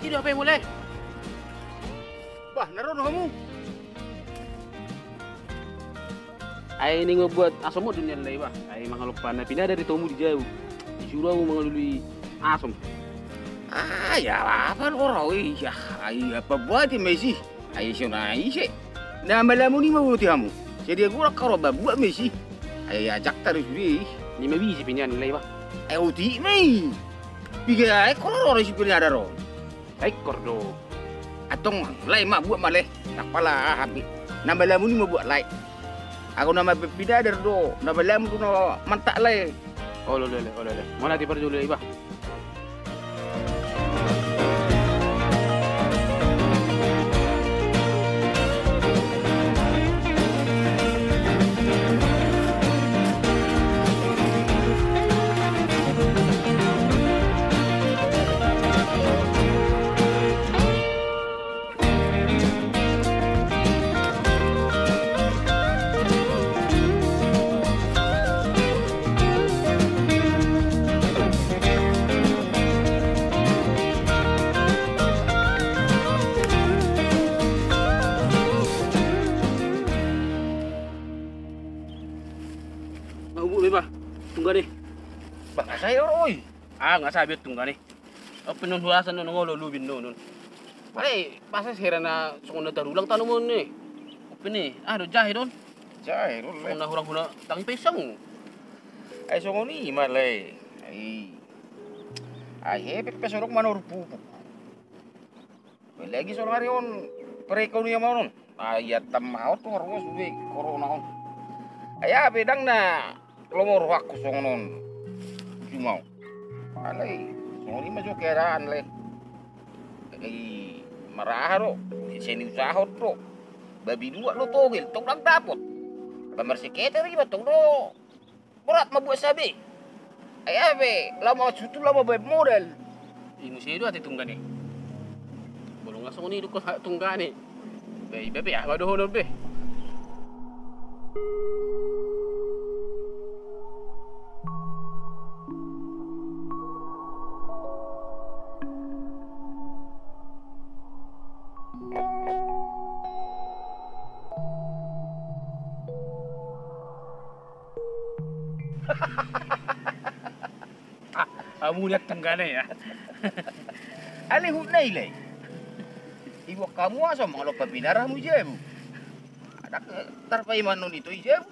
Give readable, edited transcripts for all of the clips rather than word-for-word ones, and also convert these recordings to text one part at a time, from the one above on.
di HP mulai. Bah, naroon kamu. Ay ini ngebuat asom mo dunia lay ba? Ay mga lupa na pinada rito mo di jauh. Disuruh mo mga lului asom. Ah, ya apa orang ya. Ay apa buat Messi? Ay siya na isi. Na malamu ni mabuti kamu. Jadi aku nak karo buat Messi. Ay ajak terus di. Ni mabisi pinyan lay ba? Ay uti mai. Biga ay koro si pinada ro. Ay kordo. Atong lay mak buat maleh. Tak pala habis. Na malamu ni mabuat lay. Aku nama pinada do. Na malamu tu na mantak lay. Oh lole. Mana ti perlu lay ba? Tunggu nih. Baka saya oi. Nggak sabi tunggu nih. Penun huasan nun ngolo lubin nun. Pare pasas hera na sunguna tarulang tanu mo ni. Pini, do jahe don. Jahe don. Sunguna hurang huna tang pesang. Ay sunguni malay. Ay hepet pesorok manor pupu. Lagi sorong hari on pereko niya mau non. Ay tamao to harus suwe corona on. Ay bedang na lomor aku songon jumau. Alay, songoni masuk keraan le. Marah ro, sini usaha ro. Babi dua lo togel, tong lang dapot. Pamersikete ri batong do. Berat mabuat sabi. Ay abe, lama sutu lama beb model. Imo sido ati tunggani. Bolong nga songoni ko tunggani. Bebe mado honor be. Kamu lihat tenggane ya. Ali hunay lay. Iwo kamu asa mga lupa pinarah mo jebu. Ada tarpay man nun ito jebu.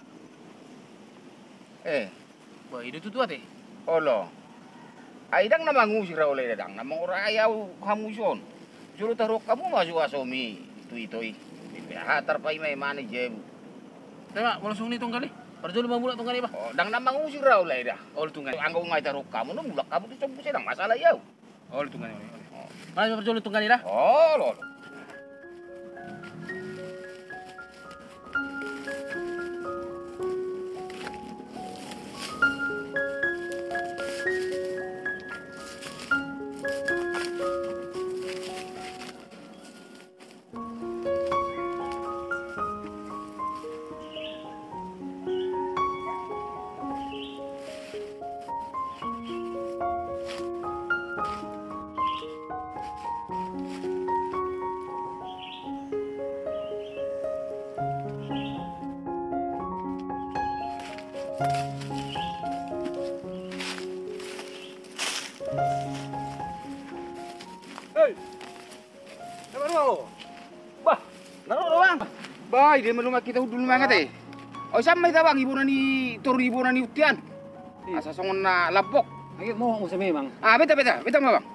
Wah, itu tuh ate. Olo. Ay dang namangu si Raul dang namang orayaw hamuson. Juro tarok kamu masuk asomi itu. Ha tarpay may mani jebu. Tama, langsung nih tunggali. Perjolo mamula tunggali ba? Oh, dang namang usir raw lay dah. All tunggali. Anggo ngay tarok kamu no mulak kamu tu sampu sedang masalah yaw. All tunggali. Mas perjolo tunggali dah. Oh, lolo. Hei, naman mo? Bah, naro bang. Bay, dia melunga kita dulu mangat eh. Oh sampai tabang ibu nani tur ibu nani utian. Asa songon na lapok. Ayo mo sa memang. Beta mo bang.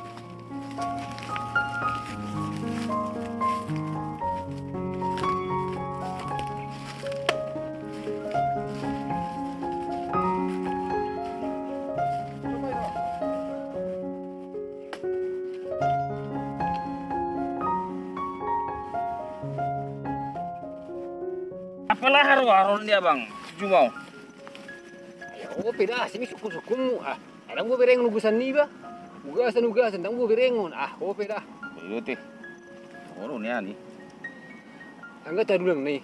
Apalah haron dia bang, Jumau. Ayo peda sini suku-suku Alam gue bereng nugusan ni ba? Ugasan tang gue berengon. Oh peda. Iyo teh. Oro ni ani. Angga tadulang nih.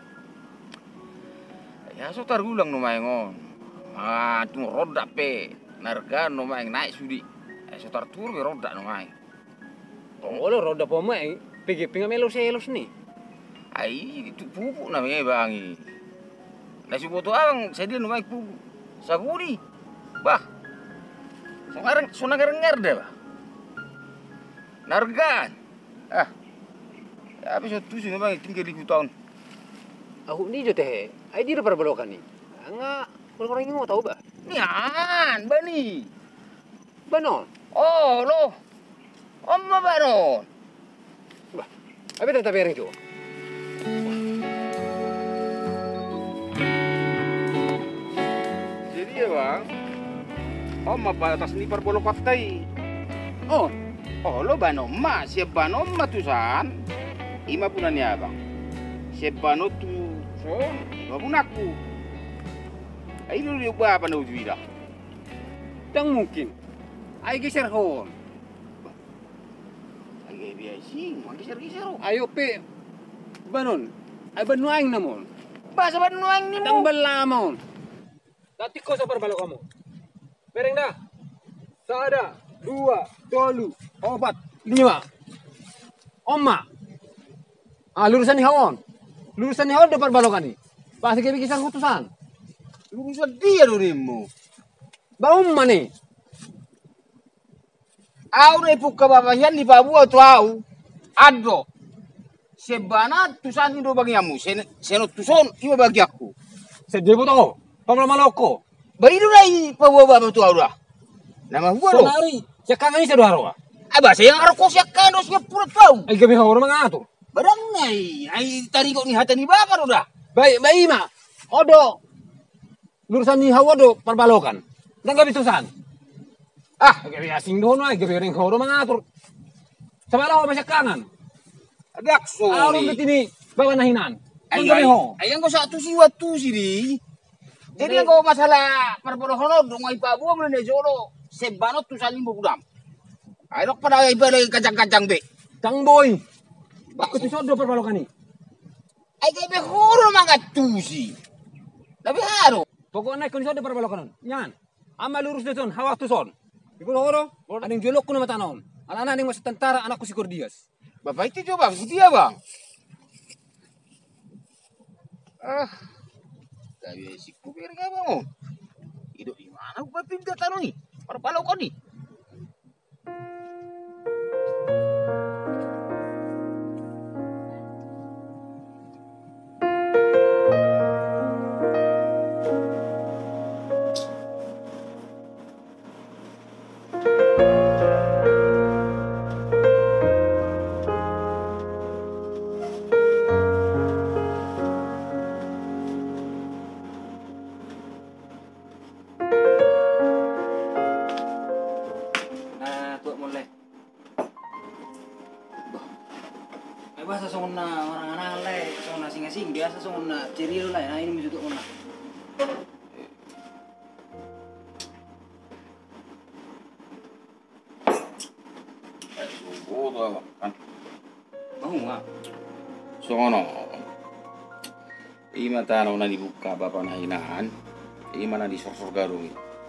Ya so tarulang no maengon. Tu roda pe. Narga no maeng naik sudi. So tartur we roda no maeng. Tolo roda pemain, pergi pinggam elos nih. Ai itu pupuk namanya bangi. Nasi boto abang saya dia namanya pupuk. Saguri. Bah. Songar deh, bah. Nargan. Ah. Ya, habis itu sih memang 3.000 tahun. Aku ni jo teh, ai di depan belokan nih. Enggak, orang ini mau tahu bah. Nian, bani. Banon. Oh, lo. Omma banon. Bah, apa tetap yang itu? Jadi ya bang, Omma batas ni perbolok katai. Oh, Lo banomma, siap banomma tusan. Ima punanya bang. Siap bano tu son, ima punaku. Ai lu dia apa na ujira? dang mungkin. Ai geser hon. Ai biasa, mangkisar-kisar. Ayo pe. Banon. Ai banuaing namon. Bahasa banuang ni Dang mo. belamon. Tati ko sa balok kamu. Bereng dah. Sada, 2, 3, 4, 5. Oma. Lurusan ni hawon. Lurusan ni hawon depan balokan ni. Pasti kayak kisah kutusan. Lurusan dia durimu. Baum mana? Au na ipuka babayan ni babua tu au. Ado. Sebana tusan itu bagi kamu. Seno tuson ima bagi aku. Sedebo to. Pamla maloko. Baidu nai babua baba tu au dah. Nama gua lo. Sonari. Sekarang ini sedaro. Aba saya yang arko siak kan dos pura tau. Ay gabi hawon mangato. Barang nai. Ai tari kok ni hata ni bakar udah. Baik ma. Odo. Lurusan ni hawo do parbalokan. Dang gabi tusan. Gabi asing doon ay gabi ring hawon mangato. Sabala ko masya kanan. Adak so. Aron betini bawa nahinan. Ay Gabi ho. ayang ko sa tu si watu si di. Jadi yang kau masalah perborohono dong ai babua mene jolo. Sebano tusan ni bugudam. Ay dok pada iba lagi kacang-kacang be. Tang boy. Bakit tusan do parbalokan ni? Ay kay be huro mga tusi. Tapi haro. Pokoknya kung do parbalokan. Yan. Ama lurus na son, hawak tuson. Ikaw horo. Aning jolok ko na matanon. Anak-anak ning masuk tentara anakku si Cordias. Bapak itu coba, dia bang. Tapi si kupir ka bang. Hidup di mana gua pindah taruh nih? Perpalo kau nih. Bahasa songon na orang anale, songon na singasing biasa songon na cerilo lah, nah ini menjutuk na. Oh, kan. Mau nga. So ano? Ima tanaw na dibuka bapak na hinaan. Ima na disorsor garong.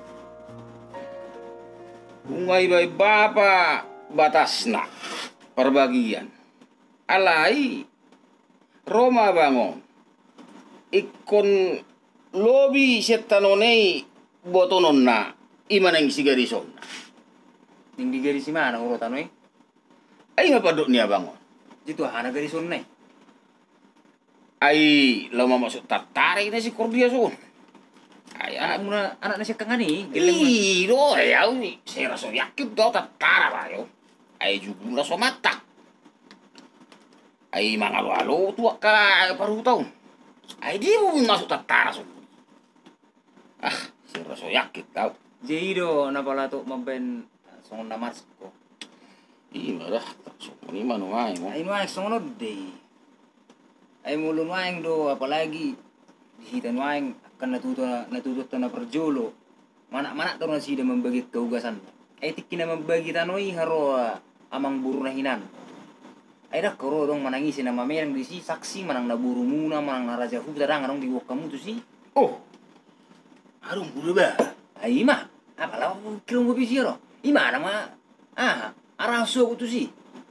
Umay bay bapa batas na perbagian. Alai Roma bangon. Ikon lobi setanonei botonon na ima nang sigarison. Ning di garis mana urutan we? Ay mapadok niya bangon. Jitu hana garis on nai. Ay lama masuk tertarik na si Cordiason. Ay Anak muna anak na siya kangani. Ih, do ayaw ni. Saya rasa yakin daw tatara ba yo. Ay juga rasa mata. Ay mga lalo tua ka paru taon. Ay di mo masuk tatara so. Saya rasa yakin daw. Jeido na pala to maben songon na masko. Ih, malah so ni mano ay mo. Ay nuay songon de. Ay mulun waing do apalagi dihitan waing akan natuto na perjolo. Mana to na sida membagi kaugasan. Ay tikina membagi tanoi haro amang buru na hinan. Ay dak karo dong manangisi na mamerang di si saksi manang naburu muna manang naraja huta dang arong diwok kamu tu si. Oh. Harung buru ba. Ay ima. Apala kilong ko bisiro. Ima na ma. Araso ko tu si.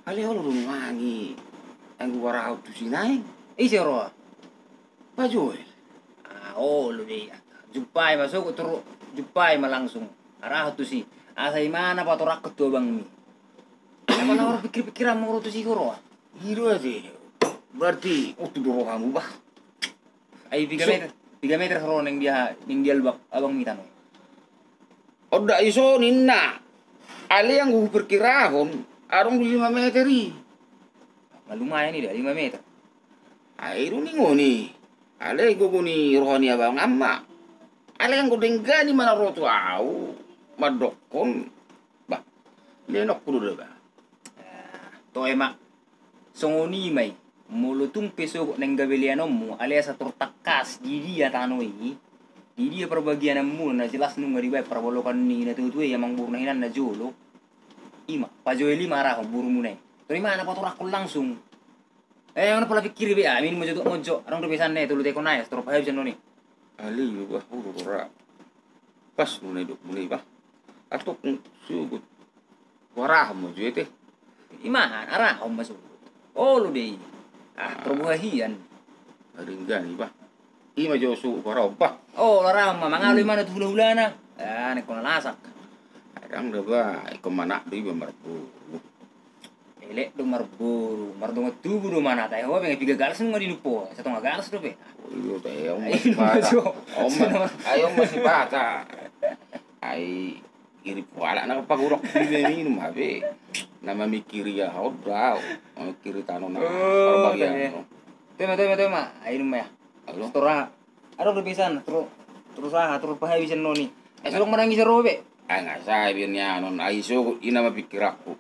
Ale olo dong wangi. Ang warau tu sinay. Isi roa. Pa Joel. Lu deh. Jumpai masuk turu jumpai langsung. Arah tu si. Asai mana pa torak ketua bang mi. Apa lah orang pikir-pikiran mau tu si roa. Hiro aja. Berarti tu doro kamu bah. Ai 3 meter roa neng dia lebak abang mi tano. Oda iso ninna. Ale yang gue perkirahon arong 5 meteri. Lumayan ni dah 5 meter. Airu ni ngoni. Ale gue ni rohani abang amma. Ale yang gue denggani mana rotu au. Madokon. Bah. Lenok kudu dah bah. To emak. Songoni mai. Mulutung peso neng gabelianommu alias atur takas jadi ya tanoi. Di dia perbagian mu na jelas nu ngari bae perbolokan ni na tu yang mang burna hinan na jolo. Ima, pa Joeli marah buru mu nai. Dari mana patur aku langsung. Yang pola pikir be amin mo jodo mojo. Arang do besan ne tulu te konai stro pa bisa noni. Ali bah ura. Pas nu hidup mulai bah. Atau sugut. Warah mo teh. Iman arah om masuk. Oh lu deh. Perbuahian. Ringgani bah. Ima josu warah bah. Oh larang mangalu mana tu hula-hulana. Nek kona lasak. Kadang dah bah. Kemana di bemarpu. Elek dong marburu, mardong tubuh do mana tayo ho pengen piga galas ng marinupo. Sa tong galas do pe. Iyo tayo masih bata. Ayo masih bata. Ay iri wala na pagurok di minum habe. Nama mikiri ya daw. Mikiri tanong na perbagian. Tema. Ayun maya. Alo. Tora. Aro berpisan terus pahay bisan noni. Sulok marangi sa robe. Ay nga sabi niya non ay so ina mapikir ako.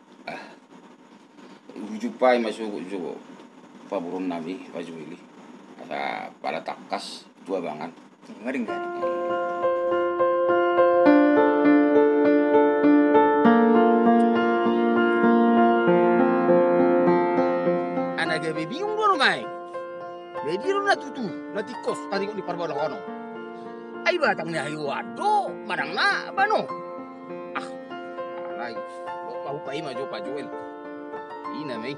Ujupai masuk juga paburun nabi Joeli. Asa para takas dua bangan. Ngaring gani. Anak gabe bingung dono mai. Mediro na tutu, na tikos tadi ko di parbalo kono. Ay batang ni ayo ado, marang na bano. Alay. Mau pa ima jo pa Joel. Ina may.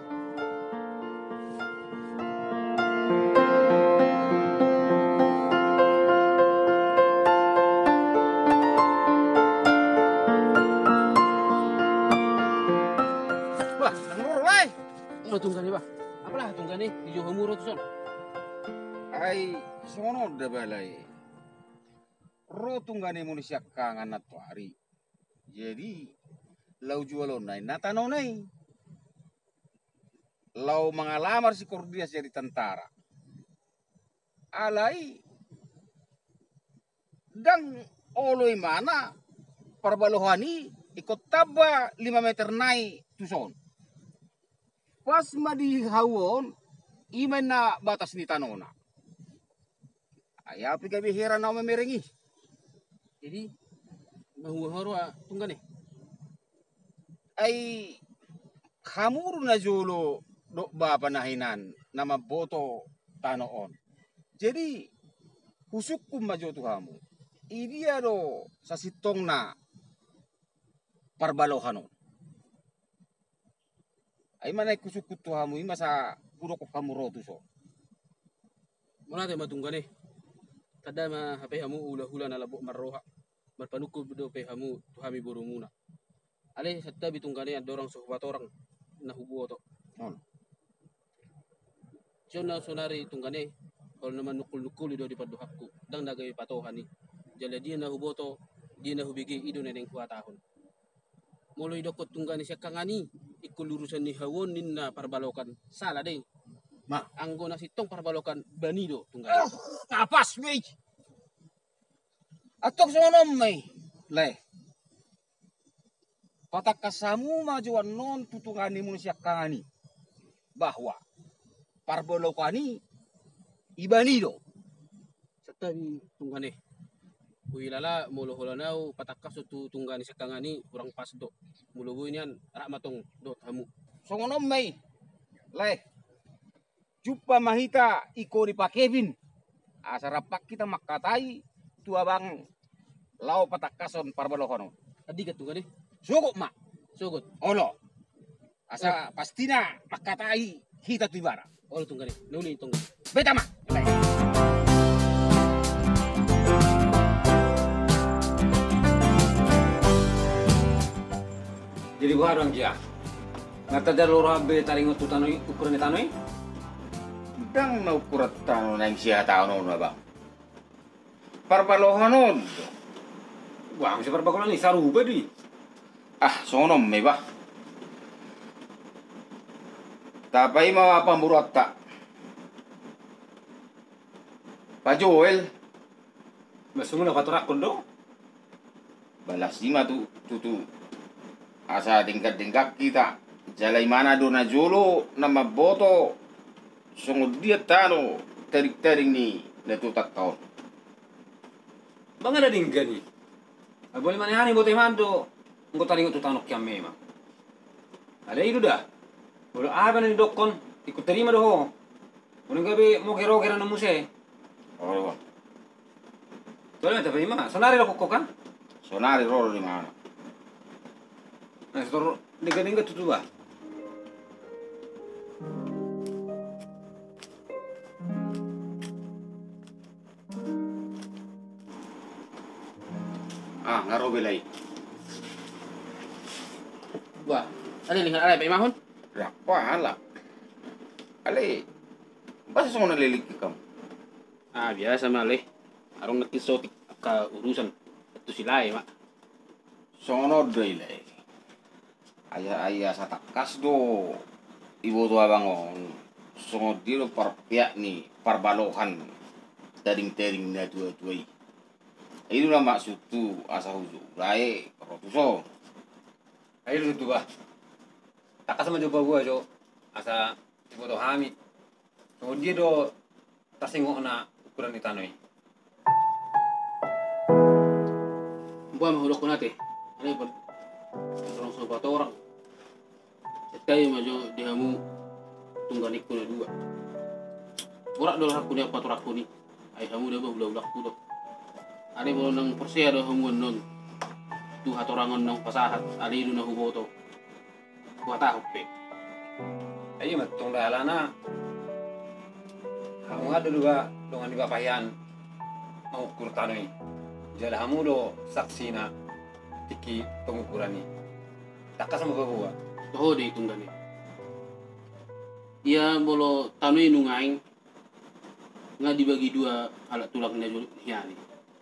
Bah, nanguro bay. Ano tunggani ba? Apalah tunggani di Johor Muro tu son. Ay, sono da balay. Rotunggani mo ni siya kangan na tuari. Jadi, lau jualon nai, natanaw nai. Lau mengalamar si Cordias jadi tentara. Alai, dan oloi mana perbalohani ikut taba 5 meter nai tuson. Pas madi hawon, iman na batas ni tanona. Ayapi gabi heran na memerengi. Jadi mahuhoro tunggani. Ay hamur na jolo do bapa nahinan nama boto tanoon. Jadi husukum majo tu kamu. Idia do sa sitong na parbalohano. Ay manay kusukut tu kamu ima sa puro ko kamu rotu so. Muna tayo matunggani. Tada ma hape hamu hula-hula na labo marroha. Marpanuko do pe hamu tuhami buru muna. Ale satta bitunggani ang dorang sohbat orang na hubo to. Siya na sonari tunggani. Kalau naman nukul-nukul ido di paduhakku. Dang nagay patohani. Jala dia na hubo to. Dia na hubigi ido na neng kuatahon. Muloy dokot tunggani siya kangani. Ikulurusan ni hawon nin na parbalokan. Salah deh. Ma, Anggo na sitong parbalokan banido tunggani. kapas wey. Atok sonom may. Le. Patak kasamu majuan non tutungani mo siya kangani. Bahwa parbolokani ibanido. Sattabi tunggani. Kuilala mulo holanau patakas tu tunggani siya kangani kurang pas do. Mulo niyan rak matong do hamu. Songonom may. Le. Jupa mahita iko di Pak Kevin. Asarapak kita makatai tua bang lau patakason parbolokono. Adi kat tunggani. Sugot mak. Sugot. Olo. Asa pastina makatai hita tu ibara. Oh, tunggu deh. Nuni tunggu. Beta mah. Jadi gua orang kia. Ngata jar loro habe taringot tu tanoi ukuran tanoi. Dang na ukurat tano na yung siya tao noon na bang. Parpalohan noon. Wah, mesti perbagulan ni saruba di. Ah, sonom may ba? Tapay mapamurat ta. Pa Joel, Masuk na paturak kondo. balas di matu tutu. Asa tingkat-tingkat kita. Jalay mana do na jolo na maboto. Sungod dia tano tarik-taring ni natutak taon. Bang ada dingga ni. Boleh mana hani bote mando. Engko taringot tu tanok yang memang. Ada itu dah. Boleh apa nih dokon ikut terima doh. Boleh gabe mau kero-kero na muse. Oh, Tolong tapi mah sonari lo kok kan? sonari rolo di mana? Nah, setor dingga-dingga tu bah. Ah, ngaro belay. Wah, ada lihat ada pa imahon? Rapa hala. Ale, basta sa nalilig kamu. Ah, biasa maleh. Arong nakisotik ka urusan itu sila mak. Sonod belay. Aya sa takas do. Ibu tua bangon. Sungod dilo parpiak ni parbalohan. Tering-tering na tua-tuai. Itu lah maksud tu asa huju. Lai, rotuso. Ayo tu bah. Takas sama coba gua jo. Asa ibu to hami. So dia do tasingok na ukuran ni tanoi. Buat mahulok ko nate. Ano yun? Orang sa bata orang. Tayo majo dihamu tungganik ko na dua. Burak do aku ni paturak ko ni. Ay hamu dah ulah-ulah ko do. Ani mo nang porsiya do hamuan non. Tu hatorangon nang pasahat. Ali do na huboto. Kuha pe. Ayo matong dalana. Kamu ada dua dengan di bapayan mau ukur tanoi. Jala hamu do saksi na tiki pengukuran ni. Takas sama gua. Toho di tunggani. Ia bolo tanoi nungaing nga dibagi dua alat tulak na hiyani.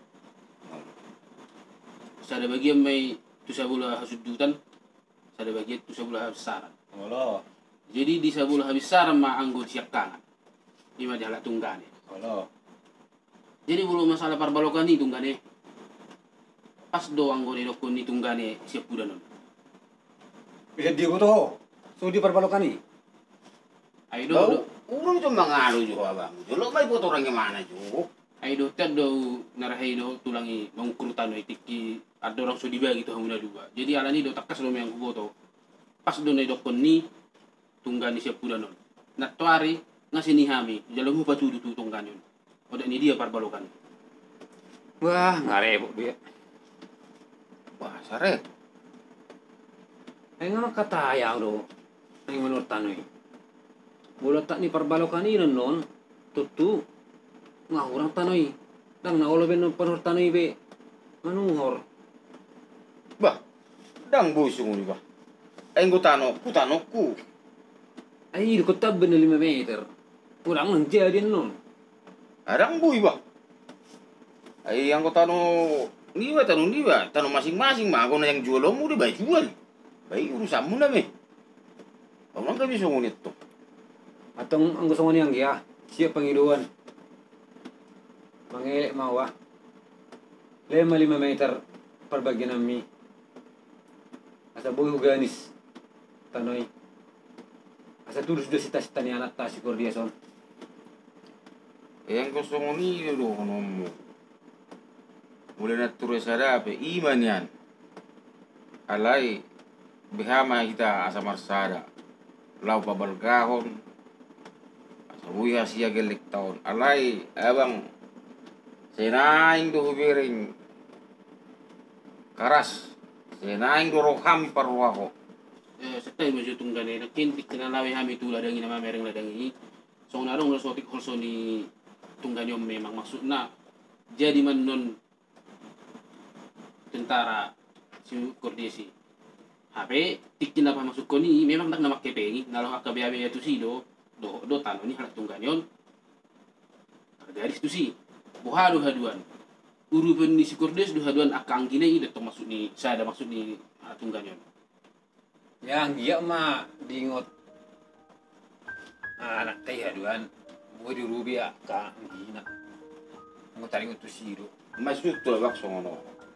Sada bagian may tu sabula hasudutan, sada bagian tu sabula habisaran. Halo. Jadi di sabula habisaran maanggo siap kanan. Lima di alat tunggani. Halo. Jadi bolo masalah parbalokan ni tunggani. Pas doang go ni dokon ni tunggani siap kuda non. Bisa dia to. So di perbalokan ni. Aido Bau, urang tu mangalo juga abang. Jolo may foto orang yang mana juga. Aido tad do narahay do tulangi mangkurutan no itiki ada orang so dibagi to hamuna dua. Jadi alani do takas do yang kuboto. Pas do na dokon ni tunggani siap kuda non. Natwari ngasini hami jalo mo patudu tu tunggan yun. Oda ni dia parbalokan. Wah, ngarepok dia. Wah, sare. Ay nga katayang do. Ay menurut tanoi. Bola tak ni perbalokan ni non. Tutu. Nga orang tanoi. Dang na olo ben penur tanoi be. Manuhor. Bah, dang busung ni ba. Ay kutano ku. Ay di kota ben 5 meter. Kurang nang jadi non. Arang buy ba. Ay ang kutano ni ba, tanong masing-masing mah ako na yang jual mo di ba jual. Bay urusan mo na me. Orang kami so ngunit to. Atong ang gusto ko niyang giya. Siya pangiluan. Mangilek mawa. 5 meter perbagyan mi. Asa buhay huganis. Tanoy. Asa tulus do sita-sita ni anak ta siguro dia son. Yang gusto mo ni do kono mo. Mula na turo sa dape iman yan. Alay bihama kita asa marsada. Lau pabalgahon. Asa buya siya gelik taon. Alay abang senaing do hubiring karas. Senaing do roham parwaho. Sa tayo masih tunggane na kintik na lawi hami tu ladangi na mamereng ladangi. So narong sotik also ni tunggane om memang maksud na jadi man non tentara si Kordesi. HP tikin apa masuk ko ni memang nak namak kepengi nalo hakabe itu si do tano ni halak tunggane on. Garis tu si buhadu haduan. Urupan ni si Kordes do haduan akang gine ida to masuk ni saya ada masuk ni tunggane on. Yang iya mah diingot anak teh haduan buat dirubi ka gina. Mo taring utu siro. Mas itu lah songono.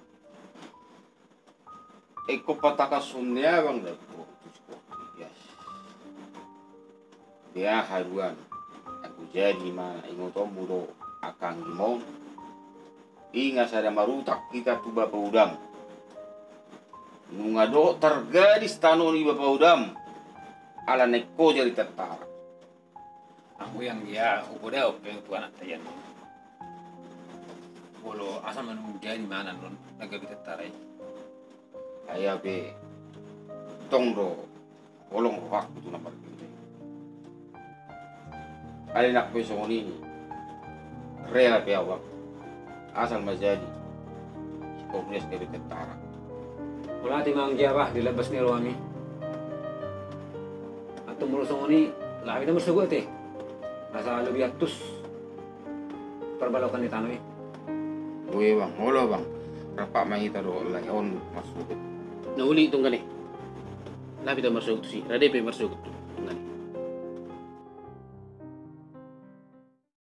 Eko pataka sunnya bang dah tu. Yes. Dia haruan. Aku jadi mana ingat mudo akang gimau. Ingat ada marutak kita tu bapa udam. Nungado tergadis tanoni bapa udam. Ala neko jadi tentara. Aku yang dia udah pengen tu anak tayan. Bolo asal menunggu dia di mana non naga kita tarai. Ayah be tongro bolong waktu tu nampak kita. Ali nak besok ini rela be awak asal majadi komunis dari tentara. Wala timang dia bah dilabas ni Roami. Atau mulusong ni labi na masugot eh. Nasa lebih atus perbalokan di tanah. Gue bang, holo bang, rapak mahita do on masuk. Nauli tunggane. Labi ta masuk tu si. Rade pe masuk tu tunggane.